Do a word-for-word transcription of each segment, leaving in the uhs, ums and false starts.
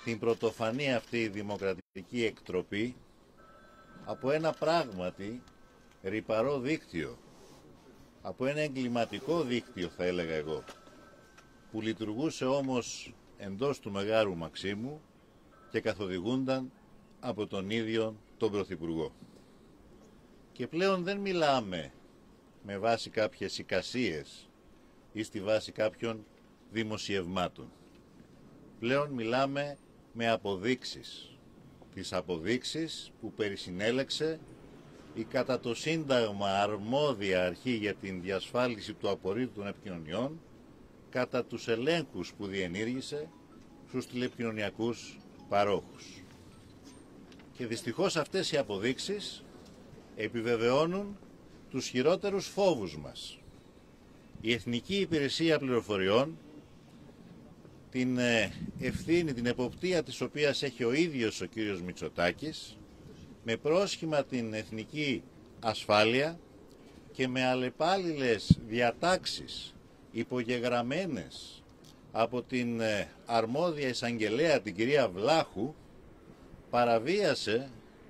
την πρωτοφανή αυτή δημοκρατική εκτροπή από ένα πράγματι ρυπαρό δίκτυο, από ένα εγκληματικό δίκτυο θα έλεγα εγώ, που λειτουργούσε όμως εντός του Μεγάρου Μαξίμου και καθοδηγούνταν από τον ίδιο τον Πρωθυπουργό. Και πλέον δεν μιλάμε με βάση κάποιες εικασίες ή στη βάση κάποιων δημοσιευμάτων. Πλέον μιλάμε με αποδείξεις. Τις αποδείξεις που περισυνέλεξε η κατά το Σύνταγμα αρμόδια αρχή για την διασφάλιση του απορρίτου των επικοινωνιών, κατά τους ελέγχους που διενήργησε στους τηλεπικοινωνιακούς παρόχους. Και δυστυχώς αυτές οι αποδείξεις επιβεβαιώνουν τους χειρότερους φόβους μας. Η Εθνική Υπηρεσία Πληροφοριών, την ευθύνη, την εποπτεία της οποίας έχει ο ίδιος ο κύριος Μητσοτάκης, με πρόσχημα την εθνική ασφάλεια και με αλλεπάλληλες διατάξεις υπογεγραμμένες από την αρμόδια εισαγγελέα την κυρία Βλάχου, παραβίασε,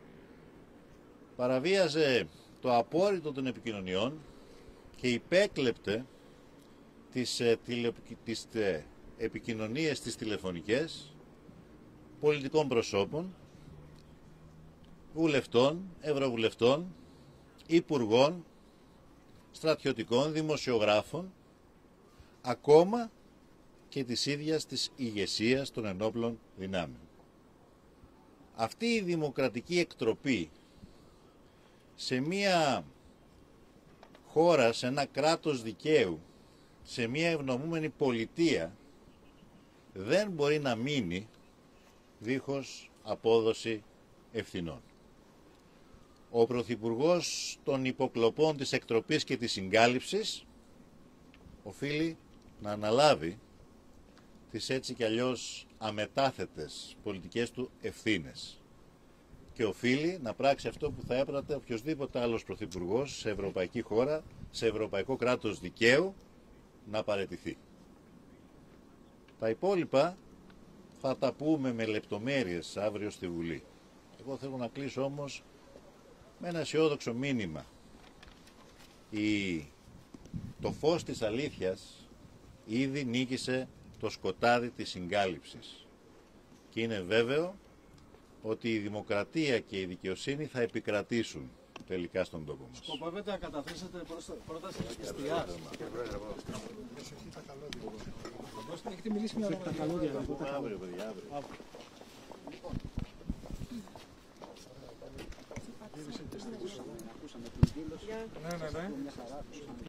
παραβίαζε το απόρριτο των επικοινωνιών και υπέκλεπτε τις, τηλε, τις επικοινωνίες τις τηλεφωνικές πολιτικών προσώπων, βουλευτών, ευρωβουλευτών, υπουργών, στρατιωτικών, δημοσιογράφων, ακόμα και της ίδιας της ηγεσίας των ενόπλων δυνάμεων. Αυτή η δημοκρατική εκτροπή σε μια χώρα, σε ένα κράτος δικαίου, σε μια ευνομούμενη πολιτεία, δεν μπορεί να μείνει δίχως απόδοση ευθυνών. Ο Πρωθυπουργός των υποκλοπών της εκτροπής και της συγκάλυψης οφείλει να αναλάβει τις έτσι κι αλλιώς αμετάθετες πολιτικές του ευθύνες και οφείλει να πράξει αυτό που θα έπρατε οποιοσδήποτε άλλος πρωθυπουργός σε ευρωπαϊκή χώρα, σε ευρωπαϊκό κράτος δικαίου, να παραιτηθεί. Τα υπόλοιπα θα τα πούμε με λεπτομέρειες αύριο στη Βουλή. Εγώ θέλω να κλείσω όμως με ένα αισιόδοξο μήνυμα. Η... Το φως της αλήθειας ήδη νίκησε το σκοτάδι της συγκάλυψης και είναι βέβαιο ότι η δημοκρατία και η δικαιοσύνη θα επικρατήσουν τελικά στον τόπο μας. Σκοπεύετε να καταθέσετε πρόταση δικαστηριά. Έχετε μιλήσει με τα καλώδια. Αύριο, παιδιά, αύριο. Ναι, ναι, ναι.